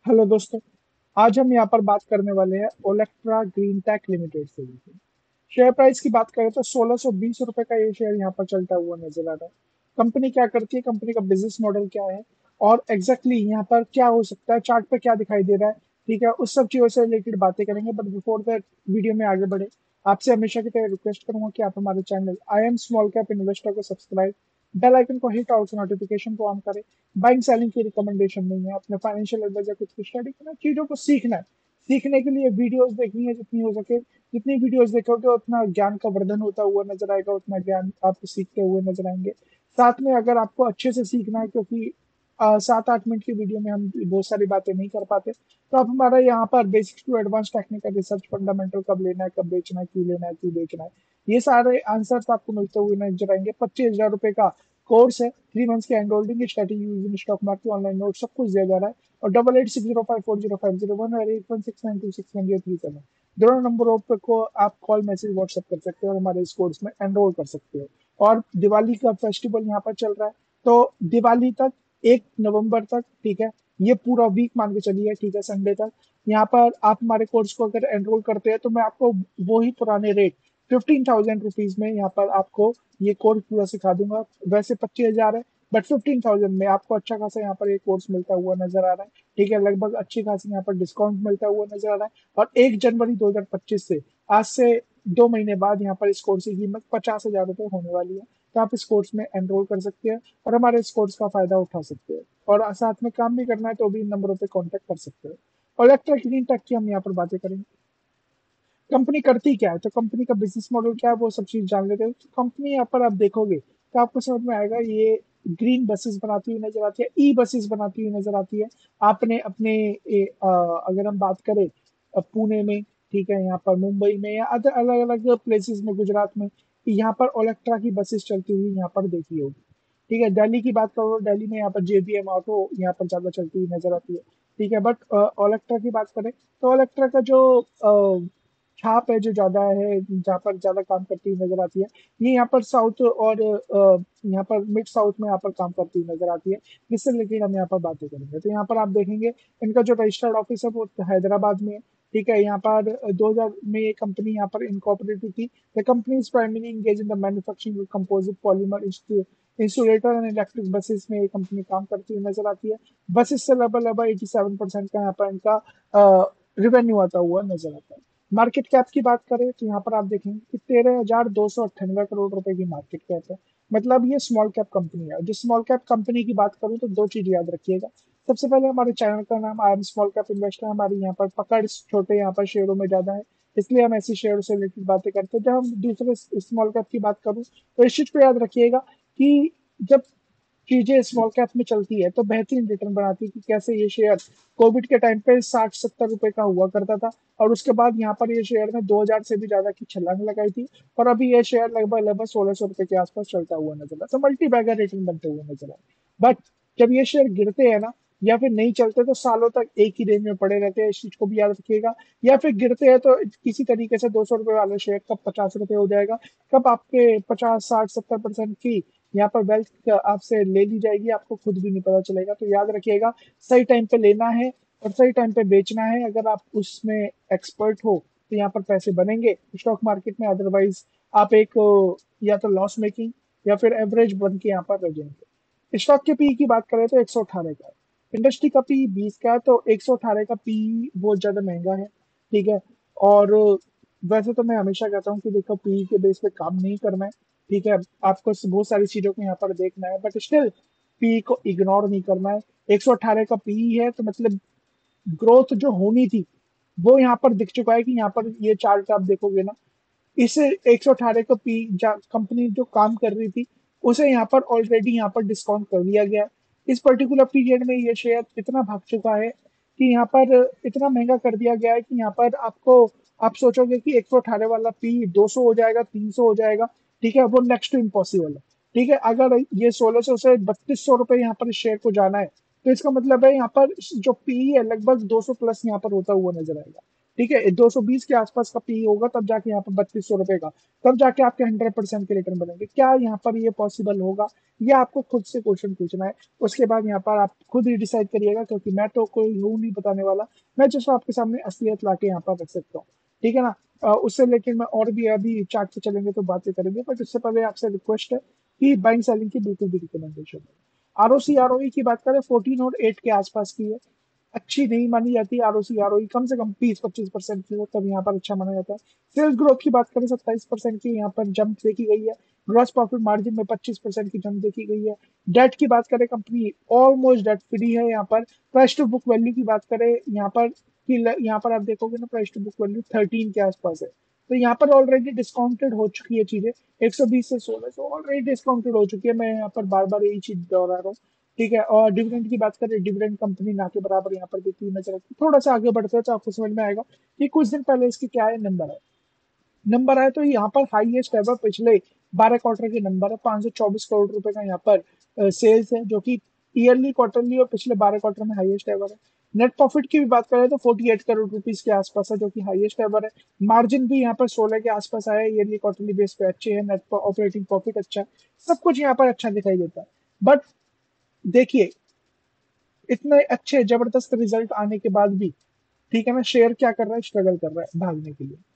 Hello दोस्तों। आज हम यहाँ पर बात करने वाले हैं ओलेक्ट्रा ग्रीन टेक लिमिटेड से। शेयर प्राइस की बात करें तो 1620 रुपए का ये शेयर यहाँ पर चलता हुआ नजर आ रहा है। कंपनी क्या करती है, कंपनी का बिजनेस मॉडल क्या है और एग्जैक्टली यहाँ पर क्या हो सकता है, चार्ट पे क्या दिखाई दे रहा है, ठीक है, उस सब चीजों से रिलेटेड बातें करेंगे। बट बिफोर दैट वीडियो में आगे बढ़े, आपसे हमेशा की तरह रिक्वेस्ट करूंगा कि आप हमारे channel I am small cap investor को सब्सक्राइब, बेल आइकन को हिट और नोटिफिकेशन को ऑन करें। बाइंग सेलिंग की रिकमेंडेशन नहीं है, अपने फाइनेंशियल एडवाइजर कुछ की स्टडी करना, चीजों को सीखना है। सीखने के लिए वीडियोस देखनी है जितनी हो सके। जितनी वीडियोस देखोगे उतना ज्ञान का वर्धन होता हुआ नजर आएगा, उतना ज्ञान आप सीखते हुए नजर आएंगे। साथ में अगर आपको अच्छे से सीखना है, क्योंकि 7-8 मिनट की वीडियो में हम बहुत सारी बातें नहीं कर पाते, तो आप हमारा यहाँ पर basics to advance technical research, fundamental, कब लेना है, कब बेचना है, क्यों लेना है, क्यों बेचना है, ये सारे आंसर्स आपको मिलते हुए नजर आएंगे। 25,000 रुपए का कोर्स है, 3 मंथ्स की enrolling, strategy using stock market, online note, सब कुछ दिया जा रहा है। और 8860540501 और 8169261377 दोनों नंबरों पे को आप कॉल, मैसेज, व्हाट्सएप कर सकते हो और हमारे इस कोर्स में एनरोल कर सकते हो। और दिवाली का फेस्टिवल यहाँ पर चल रहा है, तो दिवाली तक, 1 नवंबर तक, ठीक है, ये पूरा वीक मान के चलिए, ठीक है, संडे तक यहाँ पर आप हमारे कोर्स को अगर एनरोल करते हैं तो मैं आपको वही पुराने रेट 15,000 रुपीज में यहाँ पर आपको ये कोर्स पूरा सिखा दूंगा। वैसे 25,000 है, बट 15,000 में आपको अच्छा खासा यहाँ पर ये कोर्स मिलता हुआ नजर आ रहा है। ठीक है, लगभग अच्छी खासी यहाँ पर डिस्काउंट मिलता हुआ नजर आ रहा है। और 1 जनवरी 2025 से, आज से 2 महीने बाद, यहाँ पर इस कोर्स की कीमत 50,000 रुपये होने वाली है। तो आप इस कोर्स में एनरोल कर सकते हैं और हमारे इस कोर्स का फायदा उठा सकते हैं। और साथ में काम भी करना है तो भी इन नंबरों पे कांटेक्ट कर सकते हैं। और इलेक्ट्रिक ग्रीन टेक की हम यहाँ पर बातें करेंगे। कंपनी करती क्या है, तो कंपनी का बिजनेस मॉडल क्या है, वो सब चीज जान लेते हैं। तो कंपनी यहाँ पर आप देखोगे तो आपको समझ में आएगा, ये ग्रीन बसेस बनाती हुई नजर आती है, ई बसेस बनाती हुई नजर आती है। आपने अपने अगर हम बात करें पुणे में, ठीक है, यहाँ पर मुंबई में या अदर अलग अलग प्लेसेस में, गुजरात में, यहाँ पर ओलेक्ट्रा की बसेस चलती हुई यहाँ पर देखी होगी। ठीक है, दिल्ली की बात करो, दिल्ली में यहाँ पर जेबीएम ऑटो यहाँ पर ज्यादा चलती हुई नजर आती है। ठीक है, बट ओलेक्ट्रा की बात करें तो ओलेक्ट्रा का जो छाप है, जो ज्यादा है, जहाँ पर ज्यादा काम करती हुई नजर आती है, ये यहाँ पर साउथ और यहाँ पर मिड साउथ में यहाँ पर काम करती हुई नजर आती है। जिससे रिलेटेड हम यहाँ पर बातें करेंगे, तो यहाँ पर आप देखेंगे इनका जो रजिस्टर्ड ऑफिस है वो हैदराबाद में है। ठीक है, यहाँ पर 2000 में ये कंपनी यहाँ पर इनकॉर्पोरेटेड थी। The company is primary engage in the manufacturing composite polymer insulator and electric buses में ये कंपनी काम करती हुई नजर आती है। बसेस से लगभग लगभग 87% का यहाँ पर इनका रिवेन्यू आता हुआ नजर आता है। मार्केट कैप की बात करें तो यहाँ पर आप देखेंगे कि 13,298 करोड़ रुपए की मार्केट कैप है। मतलब ये स्मॉल कैप कंपनी है। जो स्मॉल कैप कंपनी की बात करूँ तो दो चीज याद रखिएगा। सबसे पहले हमारे चैनल का नाम I am small cap investor, हमारी यहाँ पर पकड़ छोटे यहाँ पर शेयरों में ज्यादा है, इसलिए हम ऐसी शेयरों से रिलेटेड बातें करते हैं। जब हम दूसरे स्मॉल कैप की बात करूँ तो इस चीज को याद रखिएगा कि जब चीजें स्मॉल कैप में चलती है तो बेहतरीन रिटर्न बनाती है। कि कैसे ये शेयर कोविड के टाइम पे 60-70 रुपए का हुआ करता था, और उसके बाद यहाँ पर ये शेयर ने 2,000 से भी ज्यादा की छलांग लगाई थी। और अभी ये शेयर लगभग लगभग 1,600 रुपए के आसपास चलता हुआ नजर आता है, तो मल्टी बैगर रिटर्न बनते हुए नजर आए। बट जब ये शेयर गिरते हैं ना, या फिर नहीं चलते, तो सालों तक एक ही रेंज में पड़े रहते हैं, इस चीज को भी याद रखिएगा। या फिर गिरते हैं तो किसी तरीके से 200 रुपए वाला शेयर कब 50 रुपए हो जाएगा, कब आपके 50, 60, 70% की यहाँ पर वेल्थ आपसे ले ली जाएगी, आपको खुद भी नहीं पता चलेगा। तो याद रखिएगा, सही टाइम पे लेना है और सही टाइम पे बेचना है। अगर आप उसमें एक्सपर्ट हो तो यहाँ पर पैसे बनेंगे स्टॉक मार्केट में, अदरवाइज आप एक या तो लॉस मेकिंग या फिर एवरेज बन के यहाँ पर रह जाएंगे। स्टॉक के पी की बात करें तो 118 का है। इंडस्ट्री का पी 20 का है, तो 118 का पी बहुत ज्यादा महंगा है। ठीक है, और वैसे तो मैं हमेशा कहता हूँ कि देखो, पी के बेस पे काम नहीं करना है। ठीक है, आपको बहुत सारी चीजों को यहाँ पर देखना है, बट स्टिल पी को इग्नोर नहीं करना है। 118 का पी है तो मतलब ग्रोथ जो होनी थी वो यहाँ पर दिख चुका है। कि यहाँ पर ये चार्ट आप देखोगे ना, इस 118 को पी कंपनी जो काम कर रही थी उसे यहाँ पर ऑलरेडी यहाँ पर डिस्काउंट कर दिया गया है। इस पर्टिकुलर पीरियड में ये शेयर इतना भाग चुका है कि यहाँ पर इतना महंगा कर दिया गया है कि यहाँ पर आपको, आप सोचोगे कि 118 वाला पी 200 हो जाएगा, 300 हो जाएगा। ठीक है, वो नेक्स्ट टू इम्पॉसिबल है। ठीक है, अगर ये 1,600 से 3,200 रुपए यहाँ पर इस शेयर को जाना है, तो इसका मतलब है यहाँ पर जो पी है लगभग 200 प्लस यहाँ पर होता हुआ नजर आएगा। ठीक है, 220 के आसपास का पी होगा, तब जाके यहाँ पर 3200 रुपए का, तब जाके आपके 100% के रिटर्न बनेंगे। क्या यहाँ पर ये पॉसिबल होगा? ये आपको खुद से क्वेश्चन पूछना है। उसके बाद यहाँ पर आप खुद ही डिसाइड करिएगा, क्योंकि मैं तो कोई हूँ नहीं बताने वाला। मैं जस्ट आपके सामने असलियत ला के यहाँ पर रख सकता हूँ। ठीक है ना? उससे रिलेटेड मैं और भी अभी चार्ट पे चलेंगे तो बातें करेंगे, बट उससे पहले आपसे रिक्वेस्ट है कि बाइंग सेलिंग की बिल्कुल भी रिकमेंडेशन है। आरओसी आरओई की बात करें, 14 और 8 के आसपास की है। अच्छी नहीं मानी जाती आरओसी आरओई, कम से कम 20-25% की हो तब यहाँ पर अच्छा माना जाता है। सेल्स ग्रोथ की बात करें, 27% की यहाँ पर जंप देखी गई है। ग्रॉस प्रॉफिट मार्जिन में 25% की जंप देखी गई है। डेट की बात करें, कंपनी ऑलमोस्ट डेट फ्री है यहाँ पर। प्राइस टू बुक वैल्यू की बात करें यहाँ पर, यहाँ पर आप देखोगे ना, प्राइस टू बुक वैल्यू 13 के आसपास है। तो यहाँ पर ऑलरेडी डिस्काउंटेड हो चुकी है चीजें। 120 से 1600 ऑलरेडी डिस्काउंटेड हो चुकी है। मैं यहाँ पर बार बार यही चीज दोहरा रहा हूँ। ठीक है, और डिविडेंड की बात करें, डिविडेंड कंपनी ना के बराबर यहाँ पर देती हुई नजर आती है। थोड़ा सा आगे बढ़ते हैं तो आपको समझ में आएगा कि कुछ दिन पहले इसकी क्या है, नंबर आए तो यहाँ पर हाईएस्ट एवर पिछले 12 क्वार्टर के नंबर है। 524 करोड़ रुपए का यहाँ पर सेल्स है, जो कि ईयरली, क्वार्टरली और पिछले 12 क्वार्टर में हाईएस्ट एवर है। नेट प्रॉफिट की भी बात करें तो 48 करोड़ रुपीस के आसपास है, जो कि हाईएस्ट एवर है। मार्जिन भी यहाँ पर 16 के आसपास आया है। ईयरली, क्वार्टरली बेस पे अच्छे है। नेट ऑपरेटिंग प्रॉफिट अच्छा है। सब कुछ यहाँ पर अच्छा दिखाई देता है। बट देखिए, इतने अच्छे जबरदस्त रिजल्ट आने के बाद भी, ठीक है ना, शेयर क्या कर रहा है, स्ट्रगल कर रहा है भागने के लिए।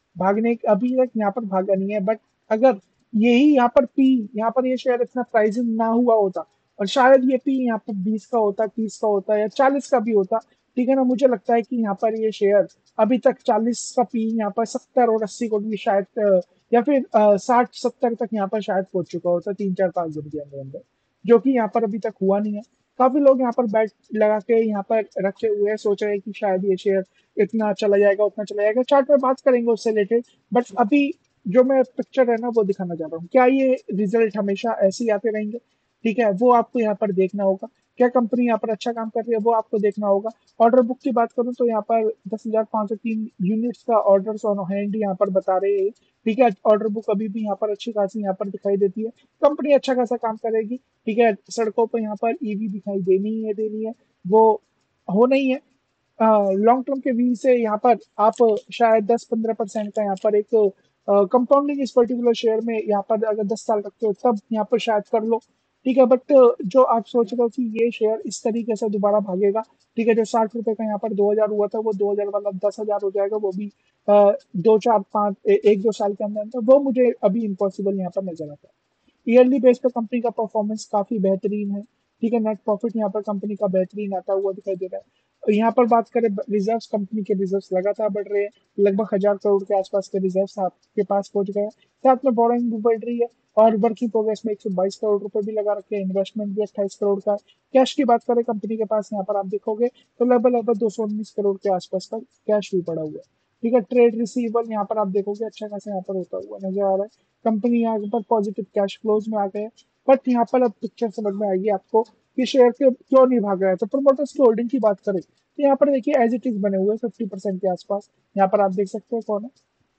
अभी तक यहाँ पर भागा नहीं है। बट अगर यही यहाँ पर ये शेयर इतना प्राइसिंग ना हुआ होता, और शायद ये पी यहाँ पर 20 का होता, 30 का होता या 40 का भी होता, ठीक है ना, मुझे लगता है कि यहाँ पर ये शेयर अभी तक 40 का पी यहाँ पर 70 और 80 को भी शायद या फिर 60-70 तक यहाँ पर शायद पहुंच चुका होता 3-4-5 दिन के अंदर अंदर, जो कि यहाँ पर अभी तक हुआ नहीं है। काफी लोग यहाँ पर बैट लगा के यहाँ पर रखे हुए हैं, सोच रहे हैं कि शायद ये शेयर इतना चला जाएगा, उतना चला जाएगा। चार्ट में बात करेंगे उससे रिलेटेड। बट अभी जो मैं पिक्चर है ना वो दिखाना चाह रहा हूँ। क्या ये रिजल्ट हमेशा ऐसे ही आते रहेंगे? ठीक है, वो आपको यहाँ पर देखना होगा। क्या कंपनी यहाँ पर अच्छा काम कर रही है, वो आपको देखना होगा। ऑर्डर बुक की बात करूँ तो यहाँ पर 10,503 यूनिट्स का ऑर्डर ऑन हैंड यहाँ पर बता रहे हैं। ठीक है, ऑर्डर बुक अभी भी यहाँ पर अच्छी खासी यहाँ पर दिखाई देती है। कंपनी अच्छा खासा काम करेगी। ठीक है, सड़कों पर यहाँ पर ईवी दिखाई देनी है, वो होना ही है। लॉन्ग टर्म के व्यू से यहाँ पर आप शायद 10-15% का यहाँ पर एक कंपाउंडिंग इस पर्टिकुलर शेयर में यहाँ पर अगर 10 साल रखते हो तब यहाँ पर शायद कर लो। ठीक है, बट जो आप सोच रहे हो कि ये शेयर इस तरीके से दोबारा भागेगा, ठीक है, जो 60 रुपए का यहाँ पर 2000 हुआ था, वो 2000 वाला 10,000 हो जाएगा, वो भी 1-2 साल के अंदर अंदर, वो मुझे अभी इम्पॉसिबल यहाँ पर नजर आता है। ईयरली बेस पे कंपनी का परफॉर्मेंस काफी बेहतरीन है। ठीक है, नेट प्रॉफिट यहाँ पर कंपनी का बेहतरीन आता हुआ दिखाई दे रहा है। यहाँ पर बात करें रिजर्व्स, कंपनी के रिजर्व्स लगातार बढ़ रहे हैं। लगभग 1,000 करोड़ के आसपास के रिजर्व्स आपके पास पहुंच गए हैं। साथ में बोरोइंग भी बढ़ रही है, और वर्किंग प्रोग्रेस में 122 करोड़ रुपए भी लगा रखे हैं। इन्वेस्टमेंट भी 28 करोड़ का है। कैश की बात करें कंपनी के पास, यहाँ पर आप देखोगे तो लगभग 219 करोड़ के आसपास का कैश भी पड़ा हुआ है। ठीक है, ट्रेड रिसीवेबल यहाँ पर आप देखोगे अच्छा खासा यहाँ पर होता हुआ नजर आ रहा है। कंपनी यहाँ पर पॉजिटिव कैश फ्लोज में आ गए हैं। बट यहाँ पर अब पिक्चर समझ में आएगी आपको कि शेयर के क्यों नहीं भाग रहा है। तो प्रोमोटर्स की होल्डिंग की बात करें तो यहाँ पर देखिए एज इट इज बने हुए 50% के आसपास। यहाँ पर आप देख सकते हैं कौन है।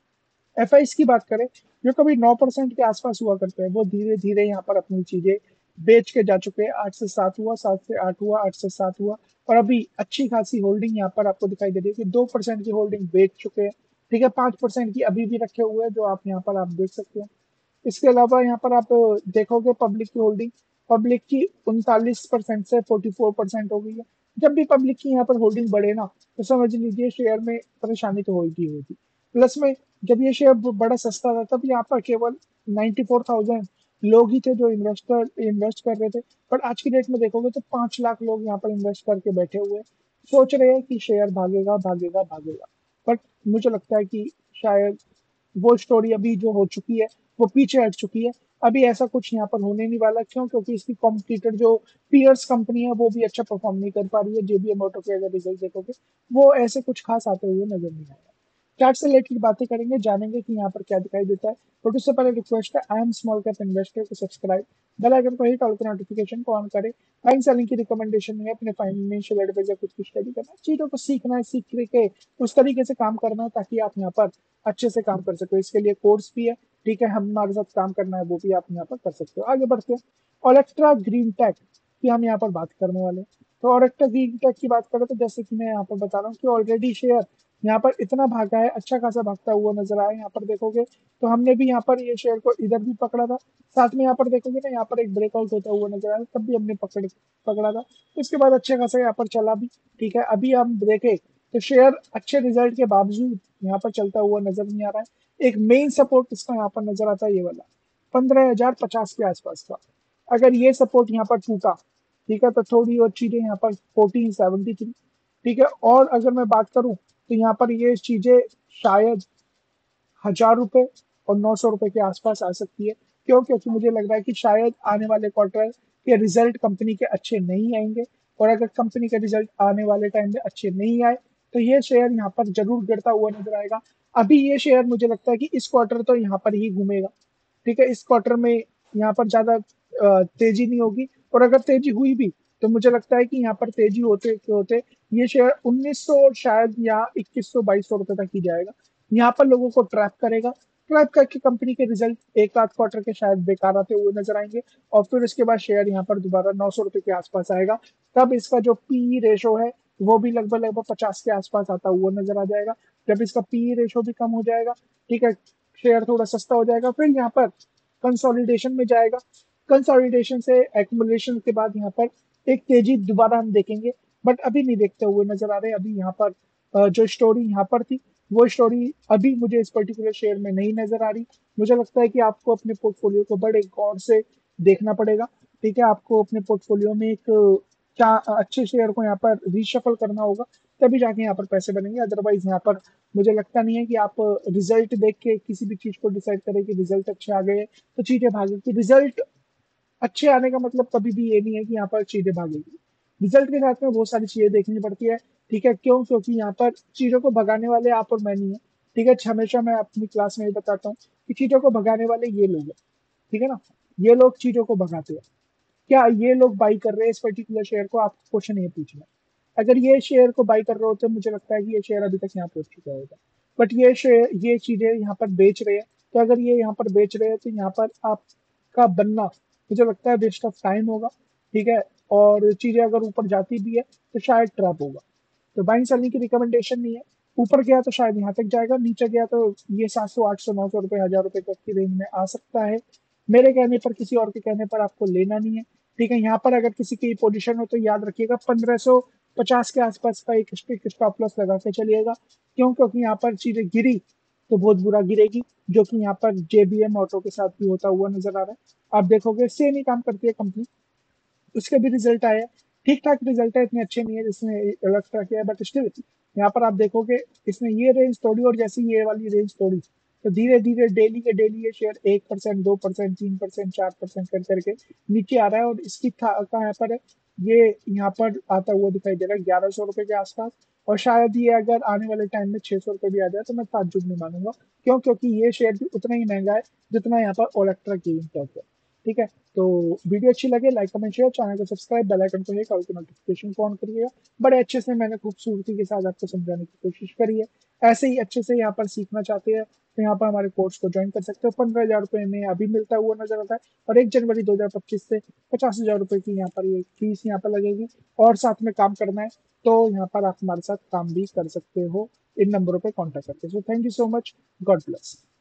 एफआईस की बात करें, जो कभी 9% के आसपास हुआ करते हैं, वो धीरे धीरे यहाँ पर अपनी चीजें बेच के जा चुके हैं। 8 से 7 हुआ, 7 से 8 हुआ, 8 से 7 हुआ, और अभी अच्छी खासी होल्डिंग यहाँ पर आपको दिखाई दे रही है कि 2% की होल्डिंग बेच चुके हैं। ठीक है, 5% की अभी भी रखे हुए हैं, जो आप यहाँ पर आप देख सकते हैं। इसके अलावा यहाँ पर आप देखोगे पब्लिक की होल्डिंग, पब्लिक की 39% से 44% हो गई है। जब भी पब्लिक की यहाँ पर होल्डिंग बढ़े ना, तो समझ लीजिए शेयर में परेशानी तो होगी होगी। प्लस में जब ये शेयर बड़ा सस्ता था, तब यहाँ पर केवल 94,000 लोग ही थे जो इन्वेस्ट कर रहे थे। बट आज की डेट में देखोगे तो 5 लाख लोग यहाँ पर इन्वेस्ट करके बैठे हुए हैं, सोच रहे हैं कि शेयर भागेगा भागेगा भागेगा। बट मुझे लगता है कि शायद वो स्टोरी अभी जो हो चुकी है वो पीछे हट चुकी है। अभी ऐसा कुछ यहाँ पर होने नहीं वाला। क्यों? क्योंकि इसकी कॉम्पिटिटर जो पीयर्स कंपनी है वो भी अच्छा परफॉर्म नहीं कर पा रही है। जेबीएम ऑटो के अगर रिजल्ट देखोगे, वो ऐसे कुछ खास आते हुए नजर नहीं आया। चार्ट से रिलेटेड बातें करेंगे, जानेंगे कि यहाँ पर क्या दिखाई देता है। बट उससे पहले रिक्वेस्ट है, I am small cap investor को सब्सक्राइब, बेल आइकन को हिट, ऑल को नोटिफिकेशन को ऑन करें। बाइंग सेलिंग की रिकमेंडेशन है, अपने फाइनेंशियल एडवाइजर खुद की स्टडी करना है, चीजों को सीखना है, सीख के उस तरीके से काम करना है ताकि आप यहाँ पर अच्छे से काम कर सको। इसके लिए कोर्स भी है। ठीक है, हम हमारे साथ काम करना है वो भी आप यहाँ पर कर सकते हो। आगे बढ़ते हैं, ओलेक्ट्रा ग्रीन टेक की हम यहाँ पर बात करने वाले हैं। तो ओलेक्ट्रा ग्रीन टेक की बात करें तो जैसे कि मैं यहाँ पर बता रहा हूँ कि ऑलरेडी शेयर यहाँ पर इतना भागा है, अच्छा खासा भागता हुआ नजर आया। यहाँ पर देखोगे तो हमने भी यहाँ पर ये शेयर को इधर भी पकड़ा था, साथ में यहाँ पर देखोगे ना, यहाँ पर एक ब्रेकआउट होता हुआ नजर आया, तब भी हमने पकड़ा था। उसके बाद अच्छे खासा यहाँ पर चला भी। ठीक है, अभी हम देखें तो शेयर अच्छे रिजल्ट के बावजूद यहाँ पर चलता हुआ नजर नहीं आ रहा है। एक मेन सपोर्ट इसका यहाँ पर नजर आता है, ये वाला 15,050 के आसपास का। अगर ये सपोर्ट यहाँ पर टूटा, ठीक है, तो थोड़ी और चीजें यहाँ पर 1473, ठीक है। और अगर मैं बात करूं तो यहाँ पर ये चीजें शायद 1,000 रुपए और 900 रुपए के आसपास आ सकती है। क्यों? क्योंकि मुझे लग रहा है कि शायद आने वाले क्वार्टर के रिजल्ट कंपनी के अच्छे नहीं आएंगे, और अगर कंपनी के रिजल्ट आने वाले टाइम में अच्छे नहीं आए तो ये शेयर यहाँ पर जरूर गिरता हुआ नजर आएगा। अभी ये शेयर मुझे लगता है कि इस क्वार्टर तो यहाँ पर ही घूमेगा। ठीक है, इस क्वार्टर में यहाँ पर ज्यादा तेजी नहीं होगी, और अगर तेजी हुई भी तो मुझे लगता है कि यहाँ पर तेजी होते होते ये शेयर 1900 शायद या 2100-2200 रुपए तक ही जाएगा। यहाँ पर लोगों को ट्रैप करेगा, ट्रैप करके कंपनी के रिजल्ट एक आध क्वार्टर के शायद बेकार आते हुए नजर आएंगे, और फिर उसके बाद शेयर यहाँ पर दोबारा 900 रुपए के आसपास आएगा। तब इसका जो पी रेशो है वो भी लगभग लगभग 50 के आसपास आता हुआ नजर आ जाएगा। जब इसका पी रेशो भी कम हो जाएगा, ठीक है, शेयर थोड़ा सस्ता हो जाएगा, फिर यहाँ पर कंसोलिडेशन में जाएगा। कंसोलिडेशन से एक्युमुलेशन के बाद यहाँ पर एक तेजी दोबारा हम देखेंगे, बट अभी नहीं देखते हुए नजर आ रहे। अभी यहाँ पर जो स्टोरी यहाँ पर थी वो स्टोरी अभी मुझे इस पर्टिकुलर शेयर में नहीं नजर आ रही। मुझे लगता है कि आपको अपने पोर्टफोलियो को बड़े गौर से देखना पड़ेगा। ठीक है, आपको अपने पोर्टफोलियो में एक अच्छे शेयर को यहाँ पर रीशफल करना होगा, तभी जाके यहाँ पर पैसे बनेंगे। अदरवाइज यहाँ पर मुझे लगता नहीं है कि आप रिजल्ट देख के किसी भी चीज को डिसाइड करें कि रिजल्ट अच्छे आ गए तो चीजें भागेगी। रिजल्ट अच्छे आने का मतलब कभी भी ये नहीं है कि यहाँ पर चीजें भागेगी। रिजल्ट के साथ में बहुत सारी चीजें देखनी पड़ती है। ठीक है, क्यों? क्योंकि यहाँ पर चीजों को भगाने वाले आप और मैं नहीं है। ठीक है, हमेशा मैं अपनी क्लास में ये बताता हूँ कि चीजों को भगाने वाले ये लोग हैं। ठीक है ना, ये लोग चीजों को भगाते हैं। क्या ये लोग बाई कर रहे हैं इस पर्टिकुलर शेयर को? आपको क्वेश्चन ये पूछना है। अगर ये शेयर को बाई कर रहे होते, मुझे लगता है कि ये शेयर अभी तक यहाँ पहुंच चुका होगा। बट ये शेयर, ये चीजें यहाँ पर बेच रहे हैं, तो अगर ये यहाँ पर बेच रहे हैं तो यहाँ पर आपका बनना मुझे लगता है वेस्ट ऑफ टाइम होगा। ठीक है, और चीजें अगर ऊपर जाती भी है तो शायद ट्रैप होगा। तो बाइंग सेलिंग की रिकमेंडेशन नहीं है। ऊपर गया तो शायद यहाँ तक जाएगा, नीचे गया तो ये 700 800 900 रुपए 1,000 रुपए तक की रेंज में आ सकता है। मेरे कहने पर, किसी और के कहने पर आपको लेना नहीं है। ठीक है, यहाँ पर अगर किसी की पोजीशन हो तो याद रखिएगा 1550 के आसपास का एक स्ट्रिक्ट स्टॉप लॉस लगा के चलिएगा। क्यों? क्योंकि यहाँ पर चीजें गिरी तो बहुत बुरा गिरेगी, जो कि यहाँ पर जेबीएम ऑटो के साथ भी होता हुआ नजर आ रहा है। आप देखोगे सेम ही काम करती है कंपनी, उसके भी रिजल्ट आए हैं, ठीक ठाक रिजल्ट है, इतने अच्छे नहीं है जिसने इलेक्ट्रा किया है, बट स्टिल यहाँ पर आप देखोगे इसने ये रेंज तोड़ी, और जैसे ये वाली रेंज तोड़ी तो धीरे धीरे डेली के डेली ये शेयर 1%, 2%, 3%, 4% कर करके नीचे आ रहा है। और इसकी कहाँ पर है? ये यहाँ पर आता हुआ दिखाई दे रहा है 1,100 रुपए के आसपास। और शायद ये अगर आने वाले टाइम में 600 रुपए भी आ जाए तो मैं ताज्जुब नहीं मानूंगा। क्यों? क्योंकि ये शेयर भी उतना ही महंगा है जितना यहाँ पर ओलेक्ट्रा गेम टॉप है। ठीक है, तो वीडियो अच्छी लगे लाइक कमेंट शेयर, चैनल को सब्सक्राइब, बेल आइकन को हिट, और नोटिफिकेशन को ऑन करिएगा। बड़े अच्छे से मैंने खूबसूरती के साथ आपको समझाने की कोशिश करी है। ऐसे ही अच्छे से यहाँ पर सीखना चाहते हैं तो यहाँ पर हमारे कोर्स को ज्वाइन कर सकते हो। 15,000 रुपए में अभी मिलता हुआ नजर आता है, और 1 जनवरी 2025 से 50,000 रुपए की यहाँ पर ये फीस यहाँ पर लगेगी। और साथ में काम करना है तो यहाँ पर आप हमारे साथ काम भी कर सकते हो इन नंबरों पे कॉन्टेक्ट करके। So thank you so much, God bless.